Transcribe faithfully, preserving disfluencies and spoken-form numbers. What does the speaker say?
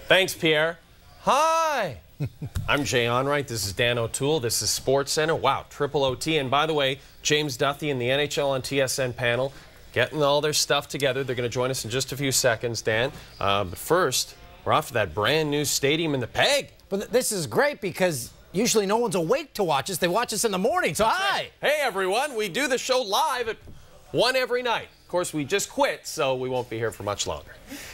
Thanks, Pierre. Hi. I'm Jay Onright. This is Dan O'Toole. This is SportsCenter. Wow, triple O T. And by the way, James Duthie and the N H L on T S N panel getting all their stuff together. They're going to join us in just a few seconds, Dan. Uh, but first, we're off to that brand new stadium in the Peg. But this is great because usually no one's awake to watch us. They watch us in the morning. So hi. Hey, everyone. We do the show live at one every night. Of course, we just quit, so we won't be here for much longer.